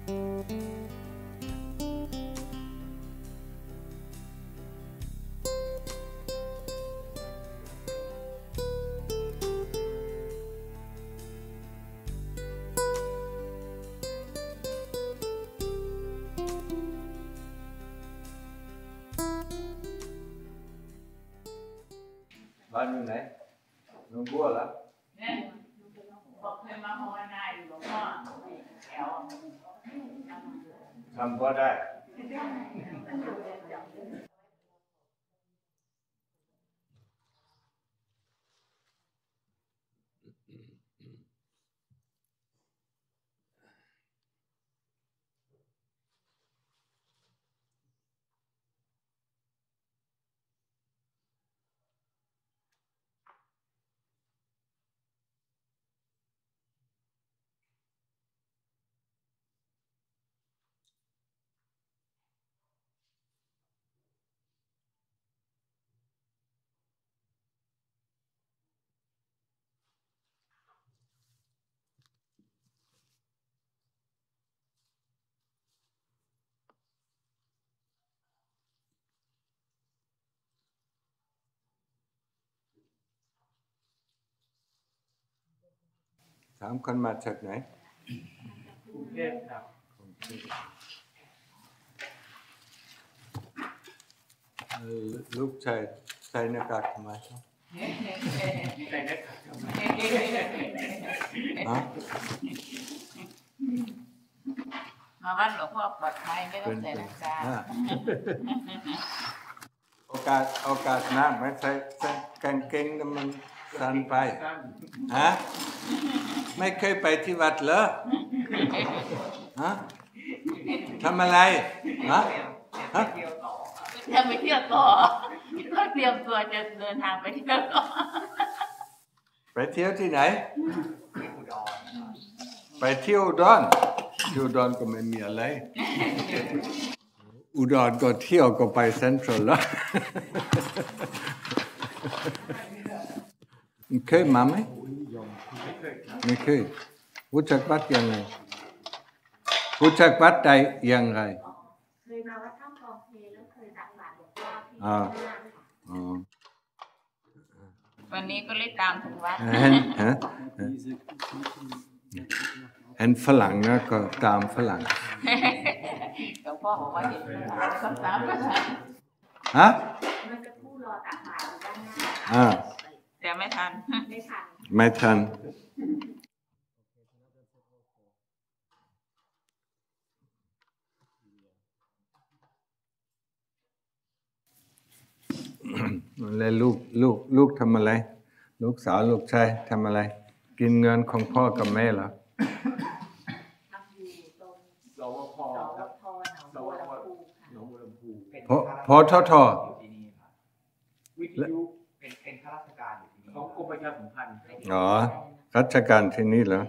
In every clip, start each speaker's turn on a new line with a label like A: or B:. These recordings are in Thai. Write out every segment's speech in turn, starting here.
A: บ้านอยู่ไหนหนองบัวเหรอ
B: เนี่ยบอกเคยมาภาวนาอยู่หลวงพ่อแถว
A: ทำก็ได้ถามคนมาจากไหนกรุงเทพครับลูกชายใส่หน้ากากทำไมครับใส่หน้ากากทำไม
B: มาวัดหลวงพ่อปลอดภัยไม่ต้องใส่หน้ากาก
A: โอกาสหน้าไม่ใส่กางเกงแล้วมันสั้นไปฮะไม่เคยไปที่วัดเหรอฮะทำอะไรฮะ
B: จะไปเที่ยวต่อก็เตรียมตัวจะเดินทางไปเที่ยวต่อ
A: ไปเที่ยวที่ไหนไปเที่ยวอุดรที่อุดรก็ไม่มีอะไรอุดรก็เที่ยวก็ไปเซ็นทรัลแล้วเคยมาไหมไม่เคยรู้จักวัดยังไงรู้จักวัดใดยังไง
C: เคยมาวัดถ้ำกองเพลแล้วเคยตักบาตรหลวงพ่อ
B: วันนี้ก็เลยตามถึงวัด
A: เห็นฝรั่งนะก็ตามฝรั่ง
B: หลวงพ่อบอกว่าเห็นฝรั่งก็ตามฝรั่ง
A: ฮะ
C: มันจะพูดรอตักบาตรอยู่ด้านหน้า
B: แต่ไม่ทัน
A: ไม่ทันแล้วลูกทำอะไรลูกสาวลูกชายทำอะไรกินเงินของพ่อกับแม่เหรอ
C: ทำอยู่ตรง
D: สวพครับ
C: สวพหนองบัวลำพู
A: พอทอ
D: วิทยุเป็นข้าราชการอยู่ที่นี่ของกรมประชาสัมพันธ์
A: อ๋อราชการที่นี่เหรอ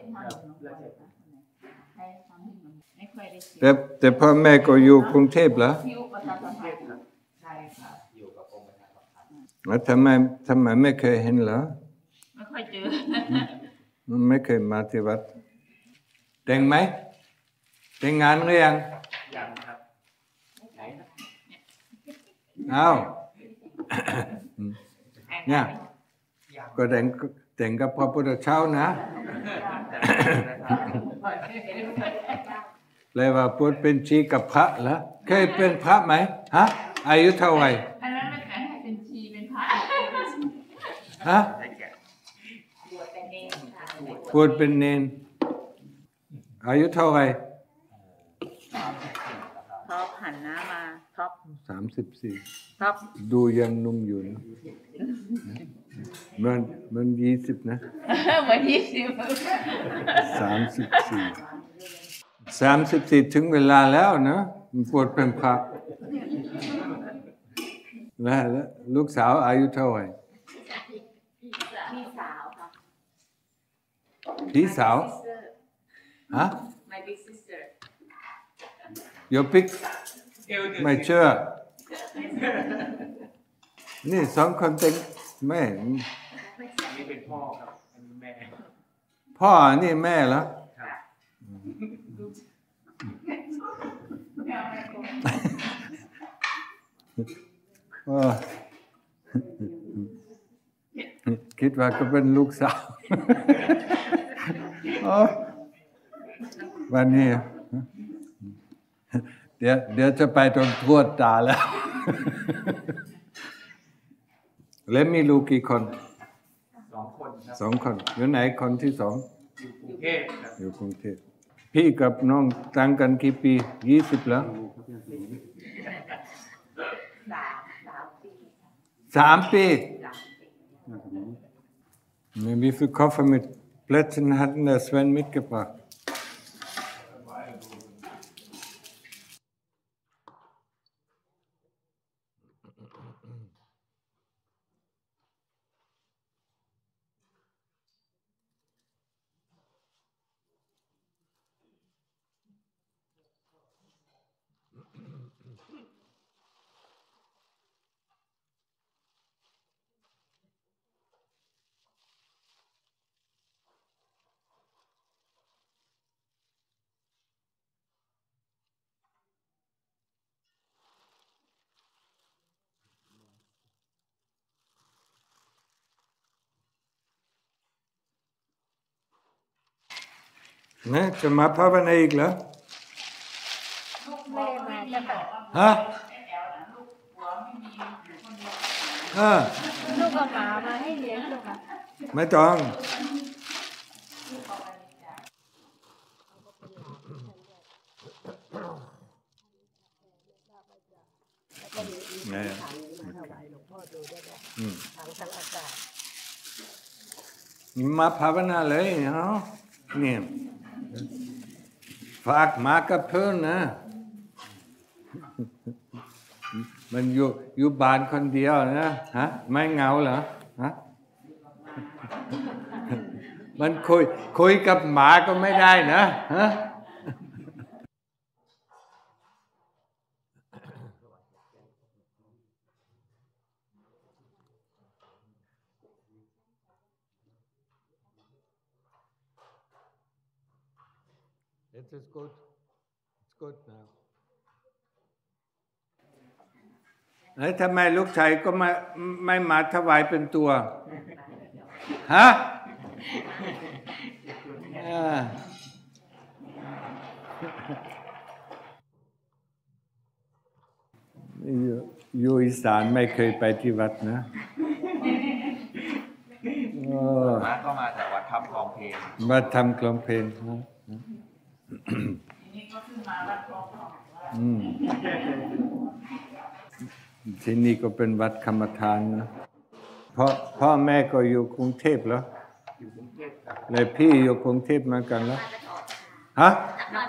A: แต่พ่อแม่ก็อยู่กรุงเทพเหรอ
D: ใช่ครับอยู่กับกรมประชาสัมพันธ์
A: แล้วทำไมไม่เคยเห็นเหรอ
B: ไม่ค่อยเจอ
A: มันไม่เคยมาที่วัดแต่งไหมแต่งงานหรือยัง
D: ครับ
A: อ้าวเนี่ยก็แต่งกับพระพุทธเจ้านะแปลว่าพุทธเป็นชีกับพระเหรอเคยเป็นพระไหมฮะอายุเท่าไหร่
B: อันนั้นไม่เคยให้เป็นชีเป็นพระ
A: ฮะบวชเป็นเนนอายุเท่าไหร่
B: ท็อปหันหน้ามาท็อป
A: 34
B: ท็อป
A: ดูยังนุ่มอยู่นะมัน20นะ
B: เหมือน
A: 34ถึงเวลาแล้วนะบวชเป็นพระแล้วลูกสาวอายุเท่าไหร่พี่สาวฮะ
C: My big sister
A: Your big ไม่เชื่อนี่สองคนเป็นแม่
D: นี่เป็นพ่อครับอันนี้แม่
A: พ่อนี่แม่เหรอคิดว่าก็เป็นลูกสาววันนี้เดี๋ยวจะไปตรงทวดตาแล้วแล้วมีลูกกี่คน
D: 2 คนครับ
A: 2 คนอยู่ไหนคนที่2
D: อยู่กรุงเทพครับ
A: อยู่กรุงเทพพี่กับน้องต่างกันกี่ปี20แล้ว3 ปีWie viel Koffer mit Plätzen hatten der Sven mitgebracht? Ne, จะมาภาวนาอีกเหรอ
C: ไม่ได้มาจะแบบ
A: ฮะ
C: ลูกกับหมามาให้เลี้ยงลูกค่ะ
A: ไม่ต้องมาภาวนาเลยเนาะนี่ฝากมากับเพื่อนนะมันอยู่บ้านคนเดียวนะฮะไม่เหงาเหรอฮะมันคุยกับหมาก็ไม่ได้นะฮะIt is good. It's good now. แล้วทำไมลูกชายก็ไม่มาถวายเป็นตัวฮะอยู่อีสานไม่เคยไปที่วัดนะ
D: มาก็มาจากวัดถ้ำคลองเพลน
A: วัดทำคลองเพลนที่นี่ก็เป็นวัดกรรมฐานนะพ่อแม่ก็อยู่กรุงเทพแล้ว
D: อยู่กรุงเทพครับ
A: เลยพี่อยู่กรุงเทพเหมือนกันแล้วฮะ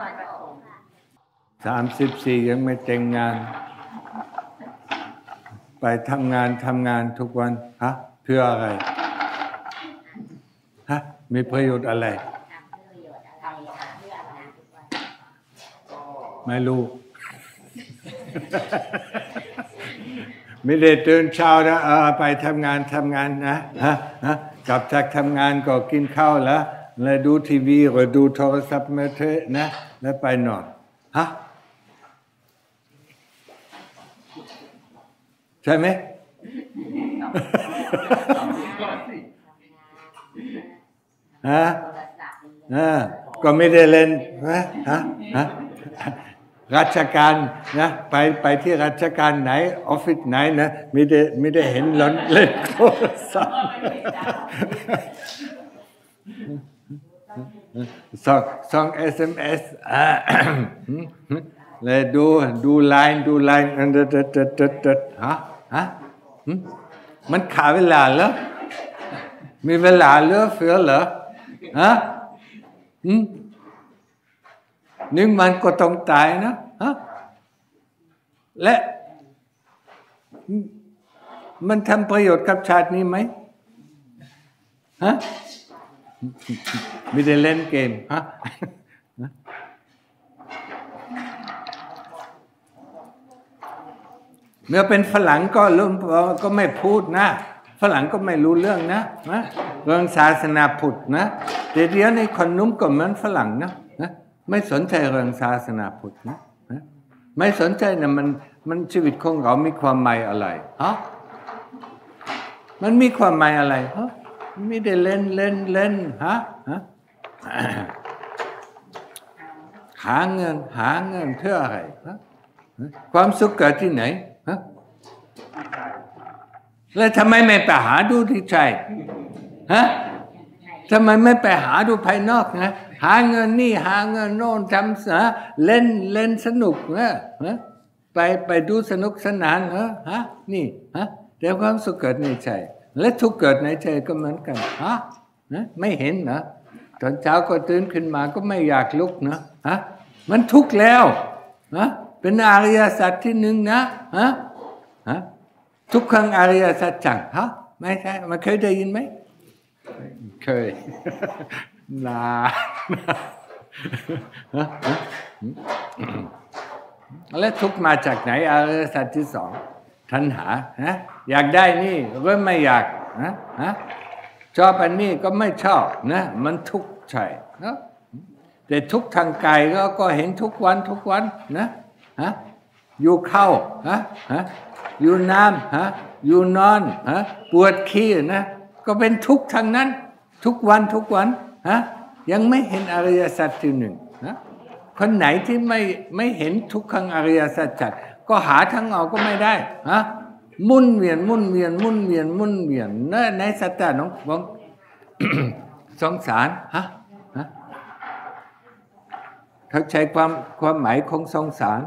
A: 34ยังไม่แต่งงานไปทำงานทุกวันฮะเพื่ออะไรฮะมีประโยชน์อะไรไม่รู้ไม่ได้ตื่นเช้านะไปทำงานนะฮะกลับจากทำงานก็กินข้าวแล้วดูทีวีหรือดูโทรศัพท์มือถือนะแล้วไปนอนฮะใช่ไหมก็ไม่ได้เล่นฮะราชการนะไปที่ราชการไหนออฟฟิศไหนนะไม่ได้เห็นเล่นโทรศัพท์ส่ง SMS เลยดูไลน์ฮะมันขาเวลาเหรอมีเวลาเหลือเฟือเหรอฮะนึงมันก็ต้องตายนะฮะและมันทำประโยชน์กับชาตินี้ไหมฮะไม่ได้เล่นเกมฮะเมื่อเป็นฝรั่งก็ไม่พูดนะฝรั่งก็ไม่รู้เรื่องนะเรื่องศาสนาพุทธนะเดี๋ยวนี้คนนุ่มก็เหมือนฝรั่งนะไม่สนใจเรื่องศาสนาพุทธนะไม่สนใจนะมันชีวิตของเรามีความหมายอะไรฮะมันมีความหมายอะไรฮะไม่ได้เล่นฮะหาเงินเพื่ออะไรฮะความสุขเกิดที่ไหนฮะแล้วทำไมไม่ไปหาดูที่ใจฮะทำไมไม่ไปหาดูภายนอกนะหาเงินนี่หาเงินโน่นทำเล่นสนุกนะไปดูสนุกสนานฮะนี่ฮะแต่ความสุขเกิดในใจและทุกข์เกิดในใจก็เหมือนกันฮะไม่เห็นนะตอนเช้าก็ตื่นขึ้นมาก็ไม่อยากลุกนะฮะมันทุกข์แล้วนะเป็นอริยสัจที่หนึ่งนะฮะทุกขังอริยสัจจังฮะไม่ใช่มันเคยได้ยินไหมเคยนาแล้วทุกข์มาจากไหนอริยสัจที่สองตัณหาอยากได้นี่ก็ไม่อยากชอบอันนี้ก็ไม่ชอบนะมันทุกข์ใช่นะแต่ทุกข์ทางกายก็เห็นทุกวันนะอยู่เข้าอยู่น้ำอยู่นอนปวดขี้นะก็เป็นทุกข์ทางนั้นทุกวันยังไม่เห็นอริยสัจที่หนึ่งคนไหนที่ไม่เห็นทุกขังอริยสัจจัดก็หาทางออกก็ไม่ได้มุ่นเวียนนะในสัตตะน้องสงสารเขาใช้ความหมายของสงสาร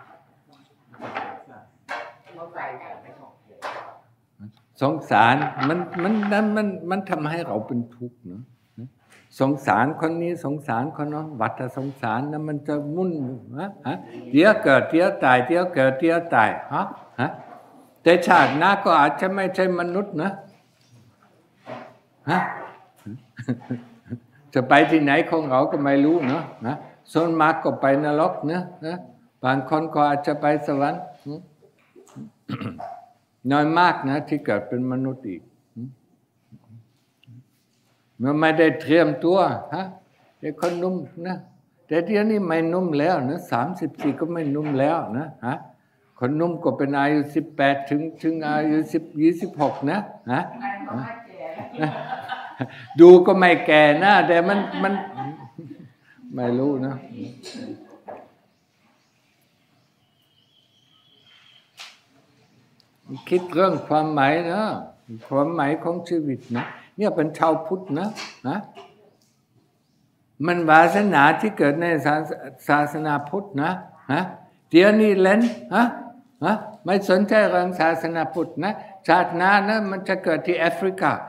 A: สงสารมันทำให้เราเป็นทุกข์เนาะสงสารคนนี้สงสารคนนั้นวัฏสงสารนะมันจะมุ่นเดี๋ยวเกิดเดี๋ยวตายเดี๋ยวเกิดเดี๋ยวตายแต่ชาติหน้าก็อาจจะไม่ใช่มนุษย์นะจะไปที่ไหนของเราก็ไม่รู้เนาะส่วนมากก็ไปนรกนะบางคนก็อาจจะไปสวรรค์น้อยมากนะที่เกิดเป็นมนุษย์อีกมันไม่ได้เตรียมตัวเด็กคนนุ่มนะแต่เดี๋ยวนี้ไม่นุ่มแล้วนะ34ก็ไม่นุ่มแล้วนะคนนุ่มก็เป็นอายุ18ถึงอายุ26นะดูก็ไม่แก่นะแต่มันไม่รู้นะคิดเรื่องความหมายนะความหมายของชีวิตนะเนี่ยเป็นชาวพุทธนะมันวาสนาที่เกิดในศาสนาพุทธนะเดี๋ยวนี้เล่นไม่สนใจเรื่องศาสนาพุทธนะชาติหน้านะมันจะเกิดที่แอฟริกา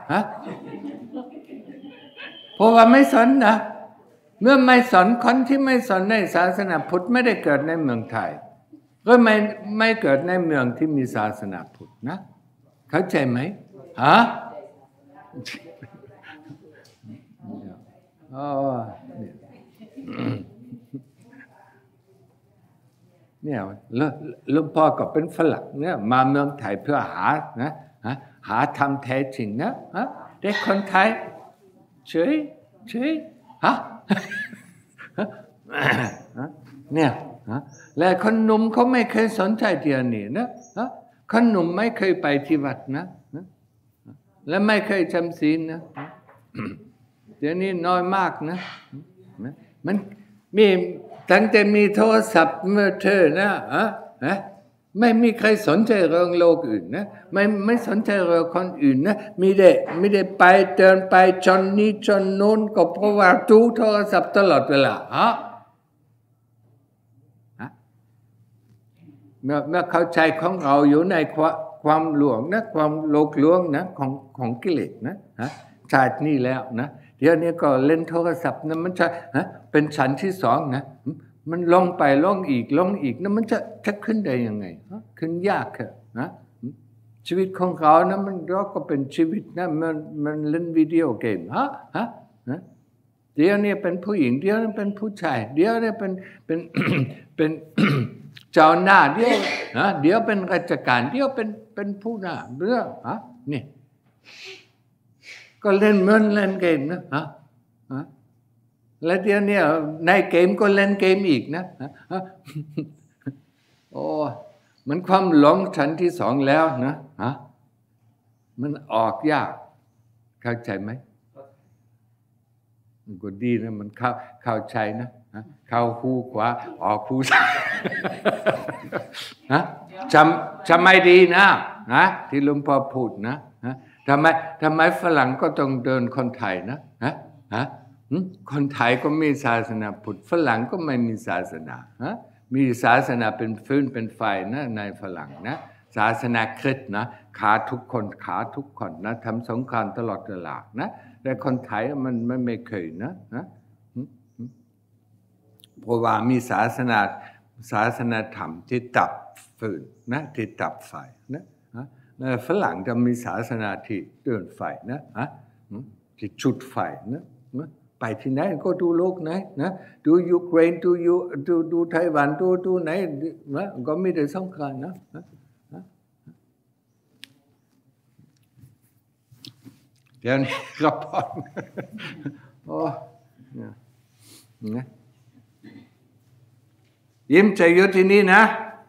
A: เพราะว่าไม่สนนะเมื่อไม่สนคนที่ไม่สนในศาสนาพุทธไม่ได้เกิดในเมืองไทยก็ไม่เกิดในเมืองที่มีศาสนาพุทธนะเข้าใจไหมเนี่ยหลวงพ่อก็เป็นฝรั่งเนี่ยมาเมืองไทยเพื่อหาธรรมแท้จริงนะเด็กคนไทยเฉยเนี่ยและคนหนุ่มเขาไม่เคยสนใจเดี๋ยวนี้นะคนหนุ่มไม่เคยไปที่วัดนะและไม่เคยจำศีลนะเดี๋ยวนี้น้อยมากนะมันมีตั้งแต่มีโทรศัพท์มือถือนะไม่มีใครสนใจเรื่องโลกอื่นนะไม่สนใจเรื่องคนอื่นนะไม่ได้ไปเดินไปจนนี้จนโน้นก็เพราะว่าดูโทรศัพท์ตลอดเวลาเมื่อเข้าใจของเราอยู่ในความหลวงนะความโลกลวงนะของกิเลสนะชาตินี้แล้วนะเดี๋ยวนี้ก็เล่นโทรศัพท์นะมันจะเป็นชั้นที่สองนะมันลงไปลงอีกนะมันจะขึ้นได้ยังไงขึ้นยากนะชีวิตของเขานะมันก็เป็นชีวิตนะมันเล่นวิดีโอเกมเดี๋ยวนี้เป็นผู้หญิงเดี๋ยวนี้เป็นผู้ชายเดี๋ยวนี้เป็นเจ้าหน้าเดี๋ยวเป็นราชการเดี๋ยวเป็นผู้หน้าเรื่องนี่ก็เล่นเหมือนเล่นเกมนะแล้วเดี๋ยวนี้ในเกมก็เล่นเกมอีกนะโอ้มันความหลงชั้นที่สองแล้วนะมันออกยากเข้าใจไหมมันก็ดีนะมันเข้าใจนะเข้าหูขวาออกหูซ้ายจำไม่ดีนะที่หลวงพ่อพูดนะทำไมฝรั่งก็ต้องเดินคนไทยนะคนไทยก็มีศาสนาพุทธฝรั่งก็ไม่มีศาสนามีศาสนาเป็นฟืนเป็นไฟนะในฝรั่งนะศาสนาคริสต์นะขาทุกคนนะทำสงครามตลอดเวลานะแต่คนไทยมันไม่เคยนะเพราะว่ามีศาสนาธรรมที่ดับฟืนนะที่ดับไฟนะฝรั่งจะมีศาสนาที่เดินไฟนะที่จุดไฟนะไปที่ไหนก็ดูโลกไหนนะดูยูเครนดูไต้หวันดูไหนนะก็มีแต่สงครามนะเดี๋ยวนี้กลับบ้านโอ้นะยิ้มใจอยู่ที่นี่นะ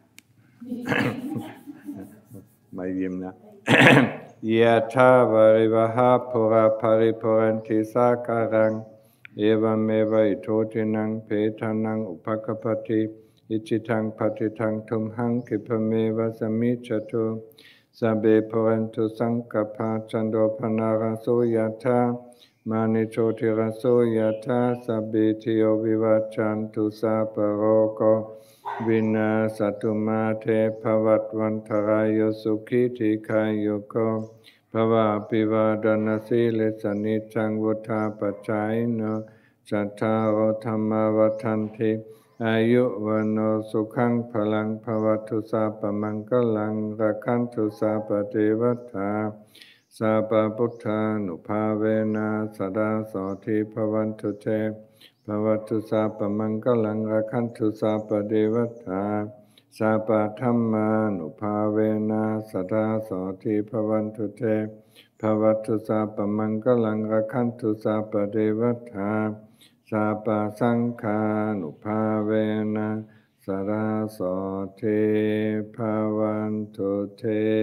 A: ไม่ยิ้มนะยะถาวาริวหาปุราภริปุเรนติสาการังเอวเมวะอิโตทินังเปตานังอุปกปปติอิจิตังปฏิตังทุมหังคิปะเมวะสมิจจตุสัพเพปุเรนตุสังกปาจันโดปนาราโสยะถามณิโชติราโสยะถาสัพพิติโยวิวัจจันตุสัพพะโรโควินาศตุมาเทภวัตวันตรายสุขิติขายุโกภวะปิวาดนาสิเลสนิจังวุธาปัจจายโนจัตตารโอธรรมวัฏันติอายุวันโนสุขังพลังภวตุสัพพมังคลังรักขันตุสัพพเทวตาสัพพพุทธานุภาเวนะสดาโสทิภวันตุเตภวตุสัพพมังคลังรักขันตุสัพพเทวตาสัพพธัมมานุภาเวนะสดาโสทิภวันตุเตภวตุสัพพมังคลังรักขันตุสัพพเทวตาสัพพสังฆานุภาเวนะสดาโสทิภวันตุเต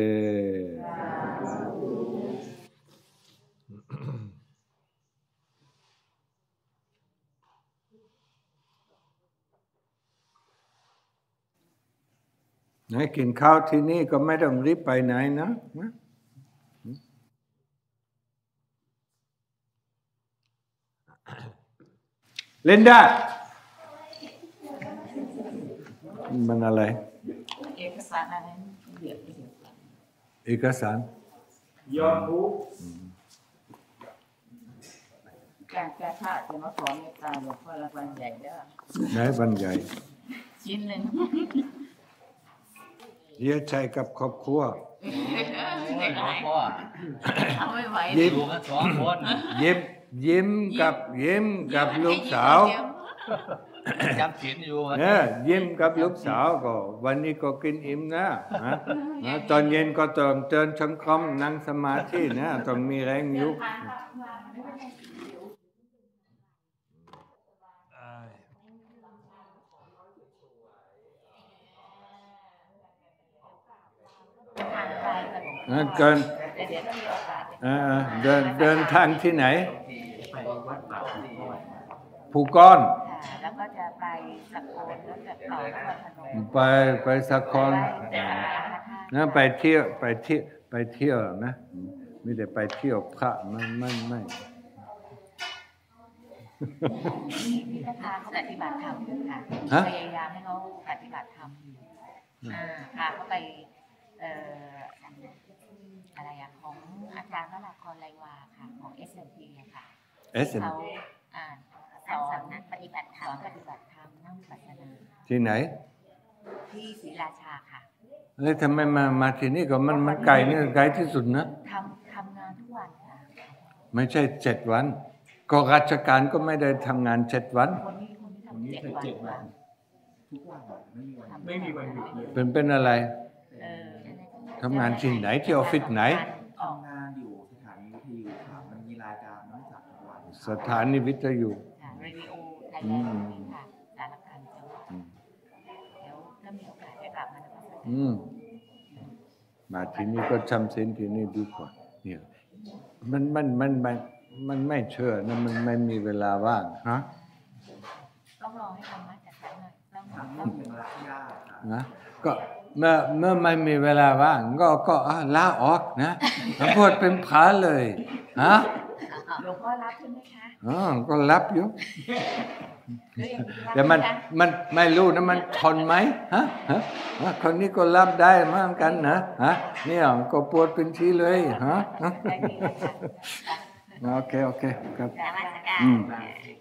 A: กินข้าวที่นี่ก็ไม่ต้องรีบไปไหนนะลินดามันอะไร
B: เอกสารอะไร
A: เอกสาร
D: ยอมรู้
B: การแก้ผ้าจะมาขอเมตตาหลวงพ่อรางวัลใหญ่เด้อ
A: ไหนบันใหญ่
B: ชิ้นหนึ่ง
A: เยี่ยใจกับครอบครัว
B: เอาไม่ไหว
D: อยู่กันสองคน
A: ยิ้มกับลูกสาว
D: จำศีลอยู่
A: ยิ้มกับลูกสาวก็วันนี้ก็กินอิ่มนะตอนเย็นก็ต้องเดินชังคมนั่งสมาธินะต้องมีแรงยุบเดินทางที่ไหนภูก้อน
B: แล้วก็จะไปสกลแล้วจะต่อนครพนม
A: ไปสกลนะไปเที่ยวนะไม่ได้ไปเที่ยวพระไม่
B: พิธาเขาปฏิบัติธรรมค่ะพยายามให้เขาปฏิบัติธรรมพาเขาไปอะไรของอาจารย์วราพรไลวาค่ะของ SMP ค่ะเขาสอนปฏิบัติธรรมนั่งวิปัสสนา
A: ที่ไหน
B: ที่ศรีราชาค่ะ
A: แล้วทำไมมาที่นี่ก็มันไกลนี่ไกลที่สุดนะ
B: ทำงานทุกวันค่ะ
A: ไม่ใช่7 วันก็ราชการก็ไม่ได้ทำงาน7 วัน
B: คนนี้ทำ7 วัน
D: ทุกวันไม่มีวันหยุด
A: เลยเป็นอะไรทำงานที่ไหนที่ออฟฟิศไหน
D: ทำงานอยู่สถานีวิทยุค่ะมันมีรายการน้องจากทุกวัน
A: สถานีวิทยุ
B: เรดิโอไทยแลนด์ค่ะสารคามจังหวัดแล้วถ้ามีโอกาสจะกลับมานมัส
A: มาที่นี่ก็จำศีลที่นี่ดีกว่าเนี่ยมันไม่เชื่อนะมันไม่มีเวลาว่างฮะ
B: ต้องรอให้ธรรมะจัดการหน่อย
D: ต้องเป็นเวลาที่ยาก
A: นะก็เมื่อไม่มีเวลาว่างก็ลาออกนะแล้วพูดเป็นพระเลยฮะ
B: หลวงพ่อรับใช่ไหมคะ
A: ก็รับอยู่แต่มันไม่รู้นะมันทนไหมฮะคนนี้ก็รับได้เหมือนกันนะเนี่ยก็ปวดเป็นทีเลยฮะโอเคครับ